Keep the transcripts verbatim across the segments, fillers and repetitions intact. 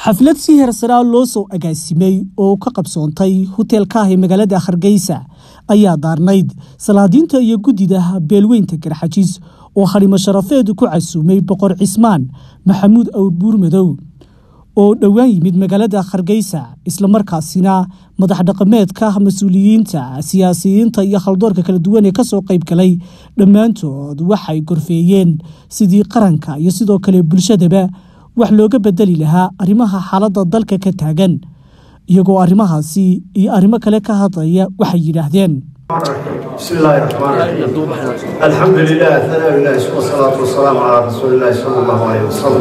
xaflad si heersaraa loo soo agaasimay oo ka qabsoontay hotelka ah ee magaalada Hargeysa ayaa daarnayd salaadiinta iyo gudida beelweynta Garxajis oo xarimo sharafeed ku casuumay boqor Cismaan Maxamuud Awbuur Madow oo dhawaan yimid magaalada Hargeysa isla markaasina madax dhaqameedka mas'uuliyiinta siyaasiyiinta iyo khaldoorka kala duwan ee ka soo qayb galay dhamaantood waxay gorfeeyeen sidii qaranka iyo sidoo kale bulshadaba wax looga bedeli lahaa arrimaha xaaladda dalka ka taagan iyagoo arrimahaasi iyo arrimo kale ka hadlaya waxay yiraahdeen bismillahir rahmanir rahim alhamdulillah thana lillahi wassalatu wassalamu ala rasulillah sallallahu alayhi wasallam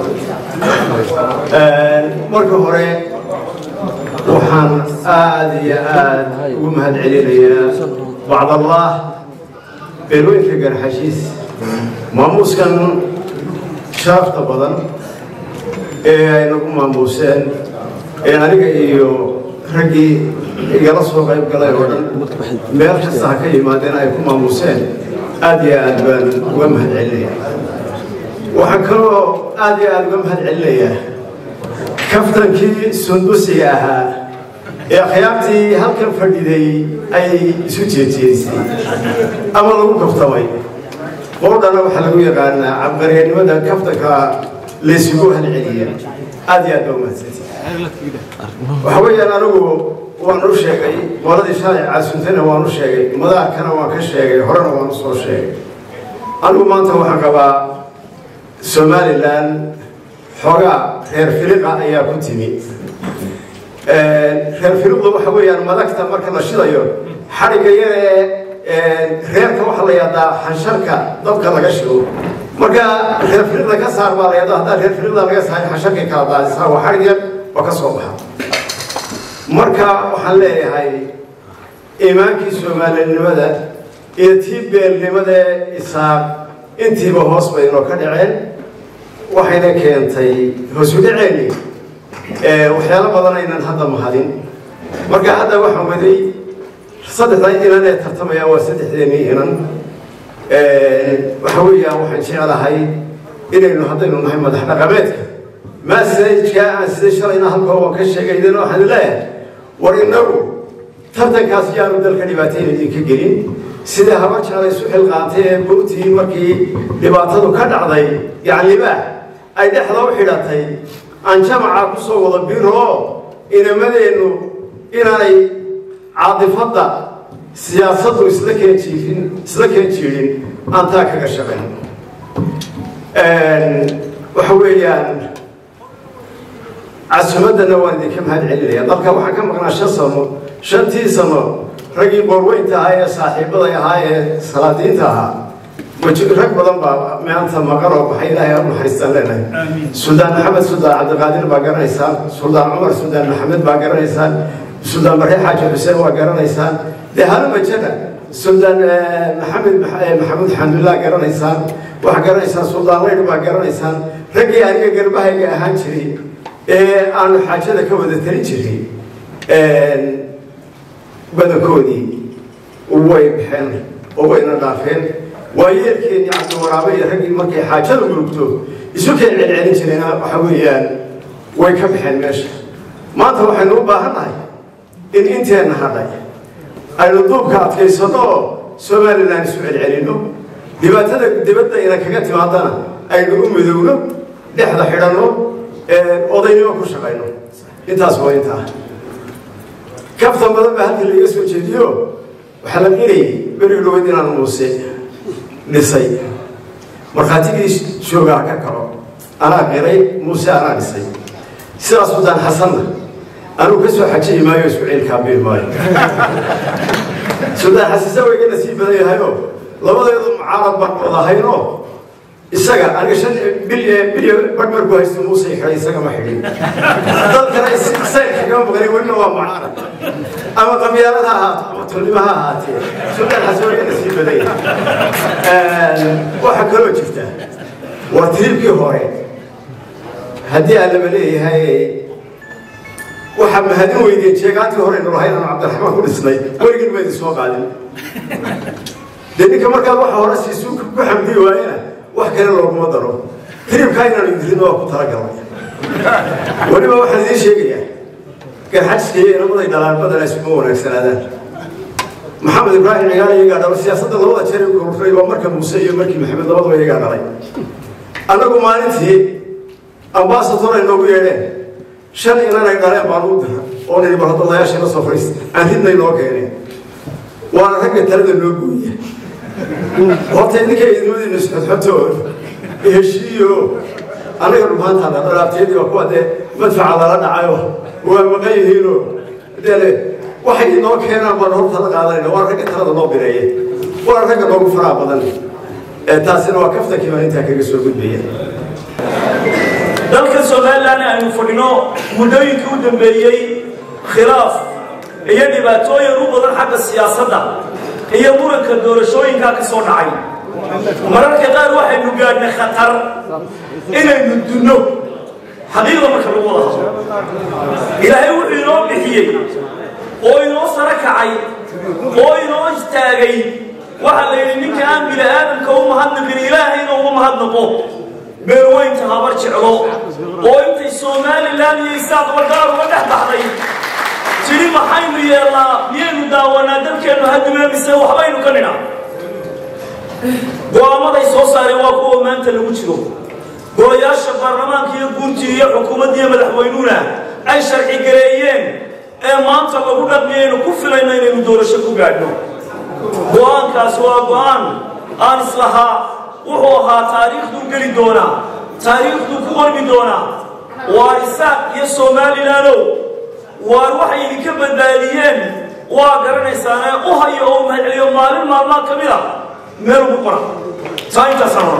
marka hore waxaan aad iyo aad ugu mahad celinayaa bacd allah beelweynka Garxajis maamuskan sharafta badan ee ay nagu maamuseen ee aniga iyo ragii igala soo qayb galay oo dhan meel kasta ka yimaadeen ay ku maamuseen aad iyo aad baan uga mahad celinayaa waxaan kaloo aad iyo aad uga mahad celinayaa kaftankii sundusiga ahaa ee khiyaartii halkan fadhiday ay isu jeejeedisay ama lagu kaftamay qowdana waxaa lagu yaqaanaa cabqariyanimada kaftanka leesugu halceliya aad iyo aad baa mahadsantihiin waxa weeyaan anigu waan u sheegay qoladii shalay caasuntayna waan u sheegay madaarkana waan ka sheegay horena waan u soo sheegay anigu maanta waxaan qabaa Somaliland xoogaa reer filiqa ayaa ku timi reer filiqdu waxa weeyaan madagta marka la shidayo xariga yar ee reerka waxa la yiraahdaa xansharka dabka laga shido marka reer filiqda ka saar baa la yiraahdaa haddii reer filiqda laga saaro xansharka ka daadisa waa xarig yar oo ka soo baxa marka waxaan leeyahay iimaankii Soomaaliyada iyo tiibeelnimada isaaq intiiba hoos bay inoo ka dhaceen waxayna keentay hoos u dhaceeni ee waxyaalo badan aynan hadda mahadin marka hadda waxaan waday saddexda inan ee tartamaya waa saddexdeeni inan ee waxa weeyaan waxaan jecelahay inaynu haddaynu nahay madax dhaqameedka message-ka aan sida shalayna halkoo waan ka sheegaydeen waxaan leeyahay war inagu tartankaas yaanu dalka dhibaatayna idinka gelin sida haba jeclay isu xilqaantay ee buurtii markii dhibaatadu ka dhacday yacniba ay dhexda u xidhatay aan jamaca ku soo wada biro inamadeennu inaanay caadifadda siyaasaddu isla keen jiifin isla keen jiirin aan taa kaga shaqayn waxa weeyaan casuumaddana waan idinka mahad celinayaa dalka waxaan ka maqnaa shan sano shantii sano raggii qoorweynta ahaa ee saaxiibaday ahaa ee salaadiinta ahaa rag badan baa maanta maqan oo baxay ilaahay u naxariistaan leenahay suldaan maxamed suldaan cabdiqaadir baa garanaysaan suldaan cumar suldaan maxamed baa garanaysaan suldaan barre xaaji xuseen waa garanaysaan dee halama jana suldaan maxamed maxamuud xamdullah garanaysaan waxaa garanaysaan suldaan leydh baa garanaysaan raggii aniga garbahayga ahaan jiray ee aanu xaajada ka wada talin jiray badankoodii way baxeen oo wayna dhaafeen waayeelkeedii cabdiwaraabe iyo raggii markay xaajada gurugto isu keen celcelin jireen waxa weeyaan way ka baxeen meesha maanta waxaynu u baahannahay in inteenna hadhay aynu duubka adkaysano oo Somaliland isu celcelino dhibaatada dibadda ina kaga timaadana aynu u midowno dhexda xidhanno odaynimo ku shaqayno intaas waa intaa kaftan badan baa halkii laga soo jeediyo waxaa la qirayay beri dhaweyd inaan muuse dhisay markhaatigii joogaa ka kalo anaa qiray muuse anaa dhisay sidaas Suldaan Xasanna anuu ka soo xajiyey maayo isku ciilkaa biil maayo Suldaan Xasisa way ka nasiib badan yahayoo labadeedu mucaarad baan wada haynoo isaga aniga shan bilyan barbar ku haysto muuse xidhay isaga ma xidhin dalkana isayr kaga maqlay wayna waa mucaarad ama qabyaalada ahaato ama tulnimaha ahaatee Suldaan Xasan way ka nasiib badan yahay waxa kaloo jirta war tiribkii hore haddii aan lama leeyahay waxa mahadin weydeen jeegaantii hore inuu lahayn aan Cabdiraxmaan ku dhisnay warigin ma idin soo qaadin dadka markaa waxa hore si suuq ku xamdi waayna wax kale looguma daro tiribka inaan idin oo ku talagalay ولما واحد ذي شيء كان حدش كي أنا بدي دلال بدل اسمه ولا سنادات محمد إبراهيم عيالي قاعد على السياسة الله تشري وكرفي ومركب موسى ومركب محمد الله وهي قاعد علي أنا قمانتي أمباسطور إنه يجي شن إن أنا قاعد على بارود أنا اللي بحط الله يشيل صفريس أهلنا يلوك يعني وأنا هيك ترد النوبية وقت إنك يدودي نسحت حتى يشيو أنا يقول ما أنت هذا لا بتيجي وقوته مدفع على رد عيوه ومغيره ده واحد ينوك هنا مرهور تلقى علينا وأنا هيك ترد النوبية وأنا هيك نوب فرع بدل تاسين وقفتك كمان أنت هيك سوق البيئة dalka Soomaaliland aynu fadhino mudooyinkii u dambeeyay khilaaf iyo dhibaatooyin u badan xagga siyaasadda iyo muranka doorashooyinka ka soo dhacay mararka qaar waxaynu gaadhnay khatar inaynu dunno xaqiiqda marka lagu wada hadlo ilaahay wuxuu inoo bixiyey oo inoo sara kacay oo inoo istaagay waxa la yidhi ninka aan bini aadamka u mahadnaqin ilaahayna uma mahadnaqo beerweynta habar jeclo oo intay Soomaaliland iyo isaaq wadaar uga dhex baxday jiri maxaynu yeelnaa miyaynu daawanaa dalkeenu hadima mise waxbaynu ka nina go'aamaday soo saareen waa kuwa maanta lagu jiro golayaasha baarlamaanka iyo guurtii iyo xukuumadda iyo madaxweynuhuna ay sharci gareeyeen ee maanta lagu dhaqmiyaynu ku filayna inaynu doorasho ku gaadhno go'aankaas waa go'aan aan islahaa wuxuu ahaa taariikhdu geli doonaa taariikhdu ku qormi doonaa waa isaaq iyo Soomaaliland waar waxay idinka badbaadiyeen waa garanaysaane u hayo oo mahadceliyo maalin maalmaha ka mid ah meel ugu qora saayinta saaro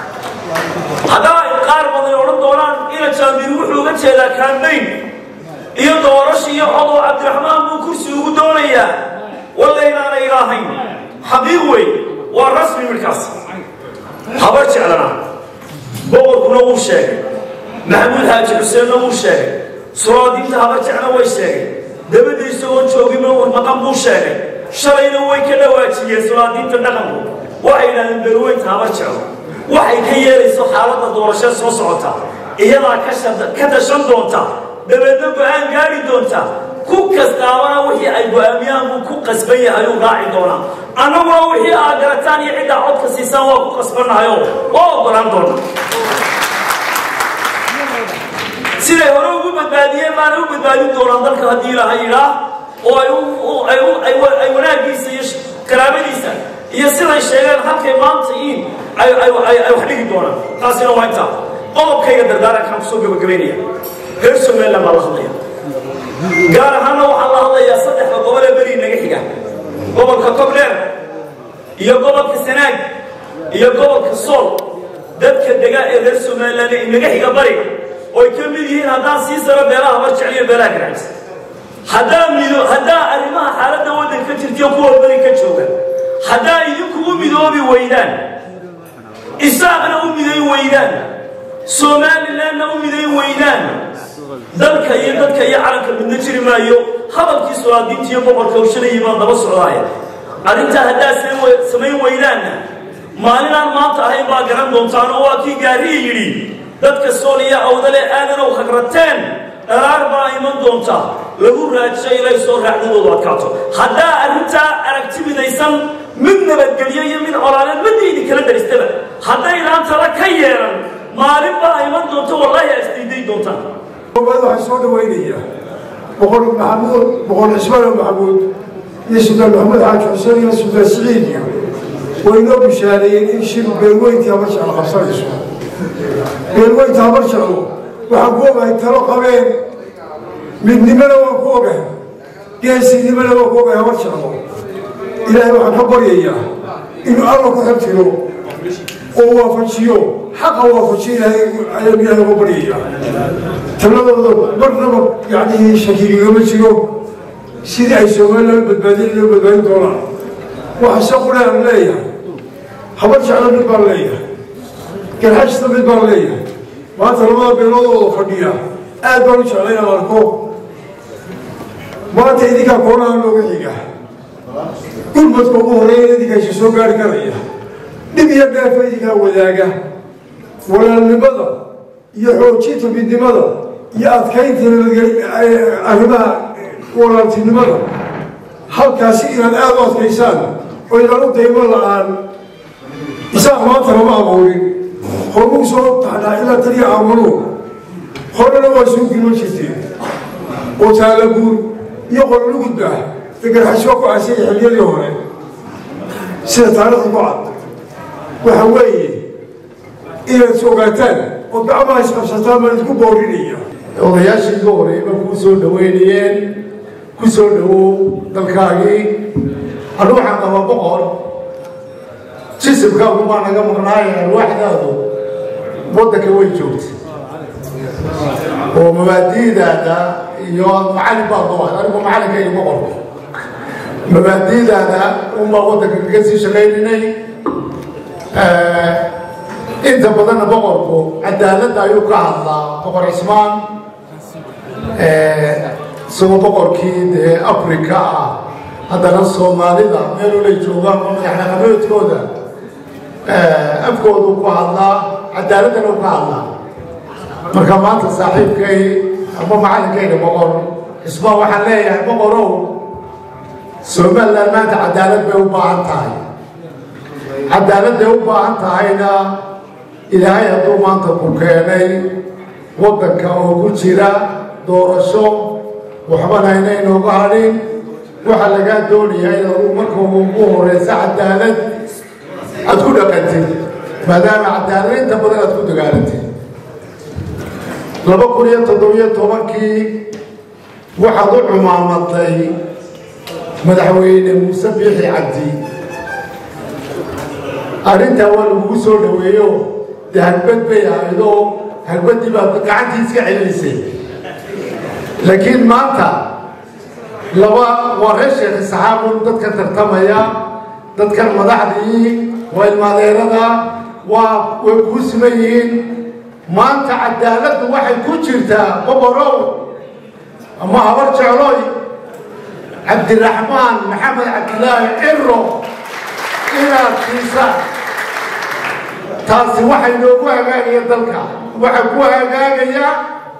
hadaa qaar badan odhan doonaan ina jaamir wuxuu uga jeedaa campaign iyo doorasho iyo cod oo Cabdiraxmaan buu kursi ugu doonayaa walla inaanay ilaahayn xabiib wey waa rasmi markaas habar jeclana boqorkuna wuu sheegay maxamuud xaaji xuseenna wuu sheegay suraadiinta habar jeclana way sheegay dabadiisa oo joogima warmaqan buu sheegay shalayna way ka dhawaajiyeen suraadiinta dhaqanku waxay yidhahdeen beerweynta habar jeclo waxay ka yeelayso xaaladda doorasho soo socota iyadaa ka tashan doonta dabeedna go'aan gaari doonta ku kastaabana wixii ay go'aamiyaan buu ku qasban yahay ayuu raaci doonaa annaguna wixii aad garataan iyo cidda codka siisaan waa ku qasbannahay oo waa ogolaan doona siday hore ugu badbaadiyeen baana u badbaadin doonaan dalka haddii ilaahay yidhaah oo ay wanaaggiisa iyo karaamadiisa iyo siday sheegeen halkay maanta iin ay wax dhigi doonaan taasina waa intaa qodobkayga dardaarankaan kusoo gabagabaynaya reer Somaliland baa la hadlaya gaar ahaana waxaa la hadlayaa saddexda gobol ee beri naga xiga gobolka Kobdheer iyo gobolka Sanaag iyo gobolka Sool dadka degaa ee reer Somaliland ee naga xiga bariga oo ay ka mid yihiin haddaan sii saro beelaha habar jecel iyo beelaha garaacis haddaan mido haddaa arrimaha xaaladda waddanka jirtiyo kuwa beri ka jooga haddaa idinku u midoobi weydaan isaaqna u miday weydaan Somalilandna u miday weydaan dalka iyo dadka iyo calanka midna jiri maayo hadalkii suraadiinta iyo boqorka uu shalay baan daba socdaaya arrinta haddaa samayn weydaanna maalinaan maanta ahayn baa garan doontaan oo waa kii gaarihi yidhi dadka Soomaaliya awdale aadan oo hagrateen qaraar baa iman doonta lagu raadshay ilay soo raacdoodu adkaato haddaa arrinta aragtidaysan mid nabadgelyo iyo mid colaaleed mid idin kala daristaba haddaynaan tala ka yeelan maalin baa iman doonta wallahi astiiday doontaan waxaan soo dhawaynayaa boqor maxamuud boqor cismaan maxamuud iyo sultaan maxamuud xaaji xuseen iyo sultaan siciid iyo way noo bishaareeyeen in shir beerweyntii habar jeclo qabsanayso beerweynta habar jeclo waxaan ku ogahay talo qabeen midnimana waan ku ogahay geesinimana waan ku ogahay habar jeclo ilaahay waxaan ka baryayaa inuu alla ku xirtiro oo waafajiyo حقا وفشينا على بيها وبرية تنظر برنامج يعني شكل يمشيو سيد عيسوان لهم بالبديل لهم بالبديل دولار وحسقنا عليها حبرش على بالبرلية كان حشت بالبرلية ما ترى بينه وفردية أدبرش علينا مالكو ما تيجي كونا نوعيها كل ما تقوله رأي ذيك شيء سوكر كريه نبي يبقى فيك وذاك ولا النبضة iyo xoojinta midnimada iyo adkaynta arrimaha walaaltinimada halkaasi inaad aad u adkaysaan oo inaan u daymo la-aan isaaq maanta lama abuurin hormuu soo taxnaa ilaa taliya aamanuhu horena waa soo gilma jirteen oo taalaguur iyo qorolugudbah degarxasoo ku casaya xiliyadii hore sida taariikhda ku cad waxa weeye inaad sogaataan oo gacmaha isqabsataan baan isku boorinaya odayaashii ugu horeyba kuu soo dhaweynayeen ku soo dhawow dalkaagii anu waxaan qabaa boqor jisibkaagu baa naga maqnaaya arwaaxdaadu waddanka way joogta oo mabaadi'daada iyo macallin baa doa anigu macallinka iyo boqorka mabaadi'daada unbaa waddanka kaga sii shaqayninay inta badanna boqorku cadaaladda ayuu ka hadlaa boqor cismaan isagoo boqorkii dee africa ah haddana soomaalida meelolay joogaan oo madaxdhaqameedkooda afkoodu ku hadlaa cadaaladdana u ka hadlaa marka maanta saaxiibkay ama macallinkayga boqor cismaan waxaan leeyahay boqorow somaliland maanta cadaalad bay u baahan tahay cadaaladday u baahan tahayna ilaahay hadduu maanta ku keenay waddanka oo ku jira doorasho waxbana inaynooga hadhin waxaa lagaa doonayaa inaad marka ugu horeysa cadaalad aad ku dhaqantid maadaama cadaalad inta badan aad ku dagaalantid laba kun iyo toddobiyo tobankii waxaad u cumaamatay madaxweyne muuse biixi cabdi arrintaa waa lagugu soo dhaweeyo dee hagbad bay ahaydoo hagbaddii baad gacantii iska celinaysay laakiin maanta laba waa reer sheekhi saxaabun dadka tartamaya dadkan madaxdii waa ilmaadeerada waa way kuu siman yihiin maanta cadaaladdu waxay ku jirtaa boqorow ama habar jecloy cabdiraxmaan maxamed cabdilaahi ciro inaad siisaan taasi waxay noogu hagaagaya dalka waxaa ku hagaagaya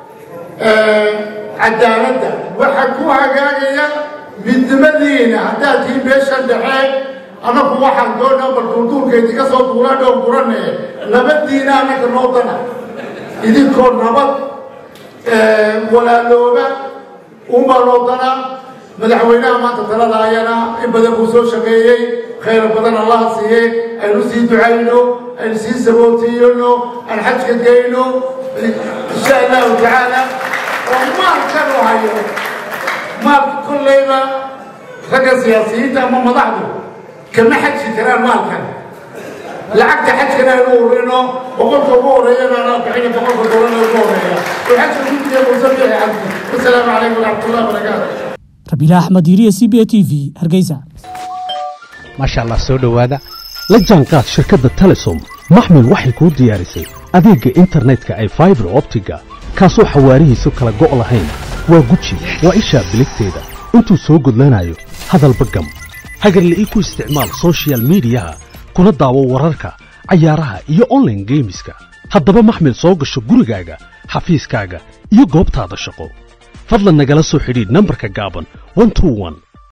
cadaaladda waxaa ku hagaagaya midnimadiina haddaad tiin beeshan dhexe annagu waxaan doonaa bal duurduurka idinka soo duula dhow gurane nabaddiina annaga noo dana idinkoo nabad walaalooba unbaa noo dana madaxweynaha maanta talada ayana in badan buu soo shaqeeyey khayr badan allaha siiye aynu sii ducayno aynu sii sabootiyno aan xajka geyno insha allahu tacaala oo maalkan u hayo maalka kolleyba ragga siyaasiyiinta ama madaxdu kama xaji karaan maalkan lacagta xajkana aynu urino boqolka ugu horeeyana anaa bixina boqolka dowlana ugu horeeya oo xajka guddiga muuse biixi cabdi wasalaamu calaykum waraxmatullahi wabarakaatu rabiila axmed yiriya c b a t v hargeysa maasha allah soo dhowaada la jaanqaad shirkadda telesom maxmil waxay kuu diyaarisay adeegga internetka ee fiber optiga kaasoo xawaarihiisu kala go' lahayn waa guji waa ishaa biligteeda intuu soo gudlanayo hadalba gam hagarla'ii ku isticmaal social miidiyaha kuna daawo wararka cayaaraha iyo online geemiska haddaba maxmil soo gasho gurigaaga xafiiskaaga iyo goobtaada shaqo fadlan nagala soo xidhiidh nambarka gaaban one two one